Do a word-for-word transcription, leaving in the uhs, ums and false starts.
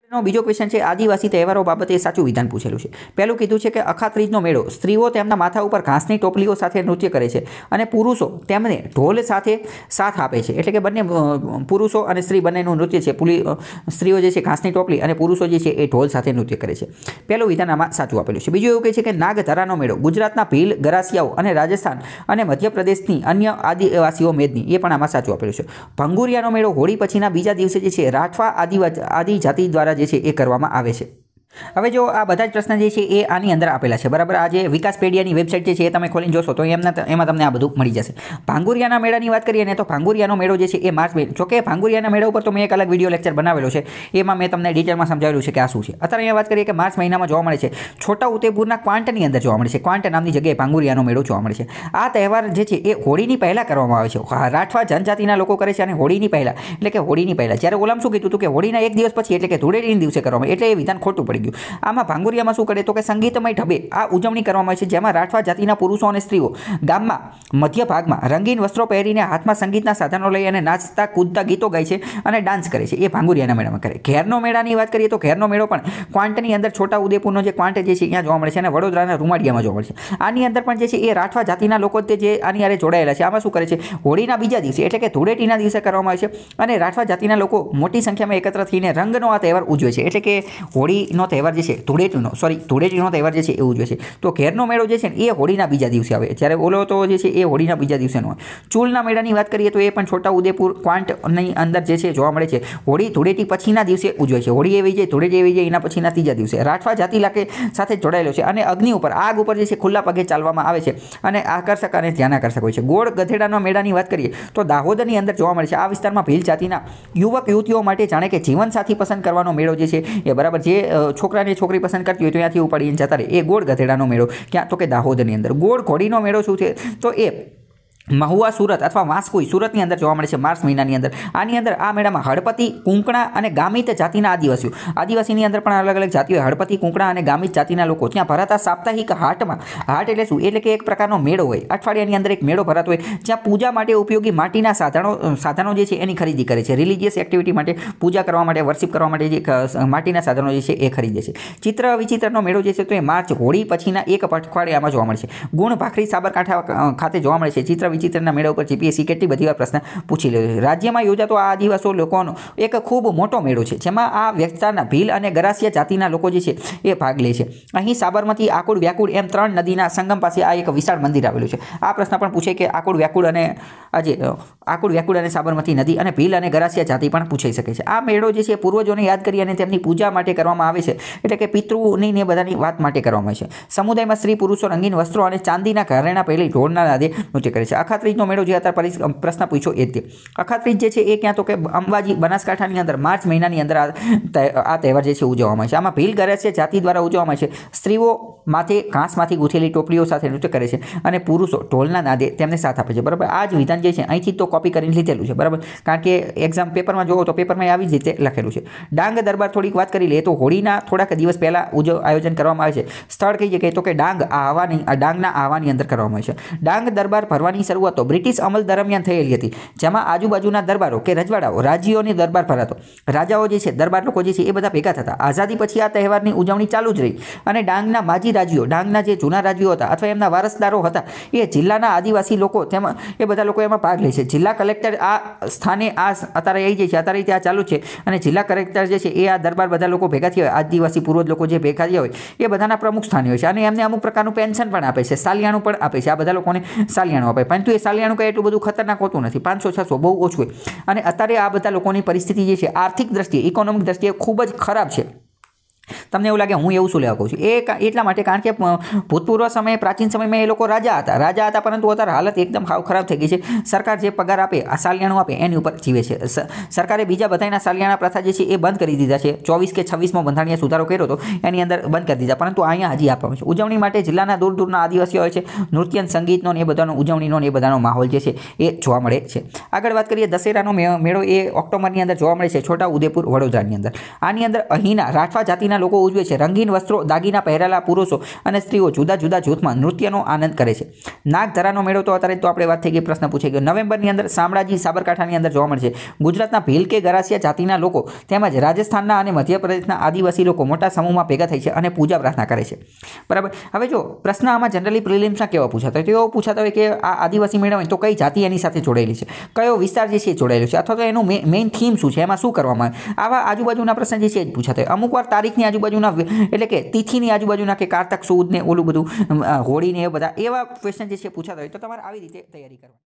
બીજો ક્વેશ્ચન છે આદિવાસી તહેવારો બાબતે સાચું વિધાન પૂછેલું છે। પહેલું કીધું છે કે અખાત્રીજનો મેળો સ્ત્રીઓ તેમના માથા ઉપર ઘાસની ટોપલીઓ સાથે નૃત્ય કરે છે અને પુરુષો તેમને ઢોલ સાથે સાથ આપે છે, એટલે કે બંને પુરુષો અને સ્ત્રી બંનેનું નૃત્ય છે, પુલી સ્ત્રીઓ જે છે ઘાસની ટોપલી અને પુરુષો જે છે એ ઢોલ સાથે નૃત્ય કરે છે। પહેલું વિધાન આમાં સાચું આપેલું છે। બીજું એવું કહે છે કે નાગધરાનો મેળો ગુજરાતના ભીલ ગરાસિયાઓ અને રાજસ્થાન અને મધ્યપ્રદેશની અન્ય આદિવાસીઓ મેદની, એ પણ આમાં સાચું આપેલું છે। ભંગુરિયાનો મેળો હોળી પછીના બીજા દિવસે જે છે રાઠવા આદિવાસી આદિજાતિ દ્વારા જે છે એ કરવામાં આવે છે। હવે જો આ બધા જ પ્રશ્ન જે છે એ આની અંદર આપેલા છે, બરાબર। આ જે વિકાસપેડિયાની વેબસાઇટ જે છે એ તમે ખોલીને જોશો તો એમના એમાં તમને આ બધું મળી જશે। ભાંગુરિયાના મેળાની વાત કરીએ ને તો ભાંગુરિયાનો મેળો જે છે એ માર્ચ મહિના, જોકે ભાંગુરિયાના મેળા ઉપર તો મેં એક અલગ વિડીયો લેક્ચર બનાવેલો છે, એમાં મેં તમને ડિટેલમાં સમજાવેલું છે કે આ શું છે। અત્યારે અહીંયા વાત કરીએ કે માર્ચ મહિનામાં જોવા મળે છે, છોટા ઉદેપુરના ક્વાંટની અંદર જોવા મળે છે, ક્વાંટ નામની જગ્યાએ ભાંગુરિયાનો મેળો જોવા મળે છે। આ તહેવાર જે છે એ હોળીની પહેલાં કરવામાં આવે છે, રાઠવા જનજાતિના લોકો કરે છે અને હોળીની પહેલાં, એટલે કે હોળીની પહેલાં, જ્યારે ઓલામ શું કીધું હતું કે હોળીના એક દિવસ પછી એટલે કે ધૂળેટીના દિવસે કરવામાં, એટલે એ વિધાન ખોટું પડી ગયું। આમાં ભાંગુરિયામાં શું કરે તો કે સંગીતમય ઢબે આ ઉજવણી કરવામાં આવે છે, જેમાં રાઠવા જાતિના પુરુષો અને સ્ત્રીઓ ગામમાં મધ્ય ભાગમાં રંગીન વસ્ત્રો પહેરીને હાથમાં સંગીતના સાધનો લઈ અને નાચતા કૂદતા ગીતો ગાય છે અને ડાન્સ કરે છે, એ ભાંગુરિયાના મેળામાં કરે। ઘેરનો મેળાની વાત કરીએ તો ઘેરનો મેળો પણ ક્વાંટની અંદર છોટા ઉદેપુરનો જે ક્વાંટ જે છે અહીંયા જોવા મળે છે અને વડોદરાના રૂમાડિયામાં જોવા મળે છે। આની અંદર પણ જે છે એ રાઠવા જાતિના લોકો તે જે આની આરે જોડાયેલા છે। આમાં શું કરે છે, હોળીના બીજા દિવસે એટલે કે ધૂળેટીના દિવસે કરવામાં આવે છે અને રાઠવા જાતિના લોકો મોટી સંખ્યામાં એકત્ર થઈને રંગનો આ તહેવાર ઉજવે છે, એટલે કે હોળીનો તહેવાર જે છે ધૂળેટીનો સોરી ધૂળેટીનો તહેવાર જે છે એ ઉજવે છે। તો ઘેરનો મેળો જે છે ને એ હોળીના બીજા દિવસે આવે, જ્યારે ઓલો તો જે છે એ હોળીના બીજા દિવસેનો હોય। ચૂલના મેળાની વાત કરીએ તો એ પણ છોટા ઉદેપુર ક્વાંટની અંદર જે છે જોવા મળે છે, હોળી ધૂળેટી પછીના દિવસે ઉજવે છે, હોળી એવી જાય ધૂળેટી એવી જાય એના પછીના ત્રીજા દિવસે। રાઠવા જાતિ લાકે સાથે જોડાયેલો છે અને અગ્નિ ઉપર આગ ઉપર જે છે ખુલ્લા પગે ચાલવામાં આવે છે અને આકર્ષક અને ધ્યાન આકર્ષક હોય છે। ગોળ ગધેડાનો મેળાની વાત કરીએ તો દાહોદની અંદર જોવા મળે છે। આ વિસ્તારમાં ભીલ જાતિના યુવક યુવતીઓ માટે જાણે કે જીવનસાથી પસંદ કરવાનો મેળો જે છે એ, બરાબર, જે છોકરાને છોકરી પસંદ કરતી હોય તો ત્યાંથી ઉપાડીને જતા રહે, એ ગોળ ગધેડાનો મેળો ક્યાં તો કે દાહોદની અંદર। ગોળ ઘોડીનો મેળો શું છે તો એ મહુવા સુરત અથવા વાંસકુઈ સુરતની અંદર જોવા મળે છે માર્ચ મહિનાની અંદર। આની અંદર આ મેળામાં હળપતિ, કુંકણા અને ગામિત જાતિના આદિવાસીઓ, આદિવાસીની અંદર પણ અલગ અલગ જાતિઓ, હળપતિ, કુંકણા અને ગામિત જાતિના લોકો ત્યાં ભરાતા સાપ્તાહિક હાટમાં, હાટ એટલે શું, એટલે કે એક પ્રકારનો મેળો હોય, અઠવાડિયાની અંદર એક મેળો ભરાતો હોય, જ્યાં પૂજા માટે ઉપયોગી માટીના સાધનો સાધનો જે છે એની ખરીદી કરે છે, રિલિજિયસ એક્ટિવિટી માટે, પૂજા કરવા માટે, વર્શિપ કરવા માટે જે માટીના સાધનો જે છે એ ખરીદે છે। ચિત્ર વિચિત્રનો મેળો જે છે તો એ માર્ચ હોળી પછીના એક અઠવાડિયામાં જોવા મળે છે। ગુણ ભાખરી સાબરકાંઠા ખાતે જોવા મળે છે। ચિત્ર વિચિત્રના મેળા ઉપર જીપીએસસી કેટલી બધી વાર પ્રશ્ન પૂછી લે છે। રાજ્યમાં યોજાતો આ આદિવાસી લોકોનો એક ખૂબ મોટો મેળો છે, જેમાં આ વિસ્તારના ભીલ અને ગરાસિયા જાતિના લોકો જે છે એ ભાગ લે છે। અહીં સાબરમતી, આકુડ, વ્યાકુળ એમ ત્રણ નદીના સંગમ પાસે આ એક વિશાળ મંદિર આવેલું છે। આ પ્રશ્ન પણ પૂછે કે આકુડ, વ્યાકુળ અને આજે આકુડ, વ્યાકુળ અને સાબરમતી નદી અને ભીલ અને ગરાસિયા જાતિ પણ પૂછાઈ શકે છે। આ મેળો જે છે પૂર્વજોને યાદ કરી અને તેમની પૂજા માટે કરવામાં આવે છે, એટલે કે પિતૃની ને બધાની વાત માટે કરવામાં આવે છે। સમુદાયમાં સ્ત્રી પુરુષો રંગીન વસ્ત્રો અને ચાંદીના ઘરેણા પહેરી ઢોળના નાદે નૃત્ય કરે છે। અખાત્રીજનો મેળો જે અત્યારે પ્રશ્ન પૂછ્યો એ તે અખાત્રીજ જે છે એ ક્યાં તો કે અંબાજી બનાસકાંઠાની અંદર માર્ચ મહિનાની અંદર આ તહેવાર જે છે ઉજવવામાં આવે છે। આમાં ભીલ ગરાસિયા જાતિ દ્વારા ઉજવવામાં આવે છે। સ્ત્રીઓ માથે ઘાસમાંથી ગૂંથેલી ટોપલીઓ સાથે નૃત્ય કરે છે અને પુરુષો ઢોલના નાદે તેમને સાથ આપે છે, બરાબર। આ જ વિધાન જે છે અહીંથી તો કોપી કરીને લીધેલું છે, બરાબર, કારણ કે એક્ઝામ પેપરમાં જોવો તો પેપરમાં આવી જ રીતે લખેલું છે। ડાંગ દરબાર થોડીક વાત કરી લઈએ તો હોળીના થોડાક દિવસ પહેલાં ઉજવ આયોજન કરવામાં આવે છે। સ્થળ કઈ જગ્યાએ તો કે ડાંગ આહવાની ડાંગના આહવાની અંદર કરવામાં આવે છે। ડાંગ દરબાર ભરવાની શરૂઆત તો બ્રિટિશ અમલ દરમિયાન થયેલી હતી, જેમાં આજુબાજુના દરબારો કે રજવાડાઓ, રાજ્યોની દરબાર ભરાતો, રાજાઓ જે છે, દરબાર લોકો જે છે એ બધા ભેગા થતા। આઝાદી પછી આ તહેવારની ઉજવણી ચાલુ જ રહી અને ડાંગના માજી રાજ્યો, ડાંગના જે જૂના રાજ્યો હતા અથવા એમના વારસદારો હતા, એ જિલ્લાના આદિવાસી લોકો તેમાં એ બધા લોકો એમાં ભાગ લે છે। જિલ્લા કલેક્ટર આ સ્થાને આ અત્યારે આવી જાય છે, અત્યારે ત્યાં ચાલુ છે અને જિલ્લા કલેક્ટર જે છે એ આ દરબાર બધા લોકો ભેગા થયા હોય, આદિવાસી પૂર્વજ લોકો જે ભેગા થયા હોય એ બધાના પ્રમુખ સ્થાને હોય છે અને એમને અમુક પ્રકારનું પેન્શન પણ આપે છે, સાલિયાણું પણ આપે છે। આ બધા લોકોને સાલિયાણું આપે, પરંતુ એ સાલિયાણું કંઈ એટલું બધું ખતરનાક હોતું નથી, પાંચસો છસો બહુ ઓછું હોય અને અત્યારે આ બધા લોકોની પરિસ્થિતિ જે છે આર્થિક દ્રષ્ટિએ, ઇકોનોમિક દ્રષ્ટિએ ખૂબ જ ખરાબ છે। તમને એવું લાગે હું એવું શું લેવા કહું છું, એ એટલા માટે કારણ કે ભૂતપૂર્વ સમયે, પ્રાચીન સમયમાં એ લોકો રાજા હતા રાજા હતા પરંતુ અત્યારે હાલત એકદમ હાવ ખરાબ થઈ ગઈ છે। સરકાર જે પગાર આપે, આ સાલિયાણું આપે એની ઉપર જીવે છે। સરકારે બીજા બધાના સાલિયાણા પ્રથા જે છે એ બંધ કરી દીધા છે। ચોવીસ કે છવ્વીસમાં બંધારણીય સુધારો કર્યો હતો એની અંદર બંધ કરી દીધા, પરંતુ અહીંયા હજી આપવામાં છે। ઉજવણી માટે જિલ્લાના દૂર દૂરના આદિવાસીઓ હોય છે, નૃત્ય, સંગીતનો ને એ બધાનો ઉજવણીનો ને એ બધાનો માહોલ જે છે એ જોવા મળે છે। આગળ વાત કરીએ દશેરાનો મેળો, એ ઓક્ટોબરની અંદર જોવા મળે છે છોટા ઉદેપુર વડોદરાની અંદર। આની અંદર અહીંના રાઠવા જાતિના લોકો ઉજવે છે. રંગીન વસ્ત્રો, દાગીના પહેરેલા પુરુષો અને સ્ત્રીઓ જુદા જુદા જૂથમાં નૃત્યનો આનંદ કરે છે. નાગધરાનો મેળો તો અત્યારે તો આપણે વાત થઈ ગઈ, પ્રશ્ન પૂછાઈ ગયો. નવેમ્બરની અંદર શામળાજી સાબરકાંઠાની અંદર જોવા મળે છે. ગુજરાતના ભીલ કે ગરાસિયા જાતિના લોકો તેમજ રાજસ્થાનના અને મધ્યપ્રદેશના આદિવાસી લોકો મોટા સમૂહમાં ભેગા થાય છે અને પૂજા પ્રાર્થના કરે છે. બરાબર. હવે જો પ્રશ્ન આમાં જનરલી પ્રિલિમ્સના કેવા પૂછાતા હોય તો એવો પૂછાતા હોય કે આ આદિવાસી મેળો હોય તો કઈ જાતિ એની સાથે જોડાયેલી છે, કયો વિસ્તાર જે છે એ જોડાયેલો છે, અથવા તો એનું મેઇન થીમ શું છે, એમાં શું કરવામાં આવે, આવા આજુબાજુના પ્રશ્ન જે છે એ જ પૂછાતા હોય. અમુક વાર તારીખની આજુબાજુના એટલે કે તિથિની આજુબાજુના કે કારતક સુદ ને ઓલું બધું હોળી ને એ બધા એવા ક્વેશ્ચન જે છે પૂછાતા હોય તો તમારે આવી રીતે તૈયારી કરવાની.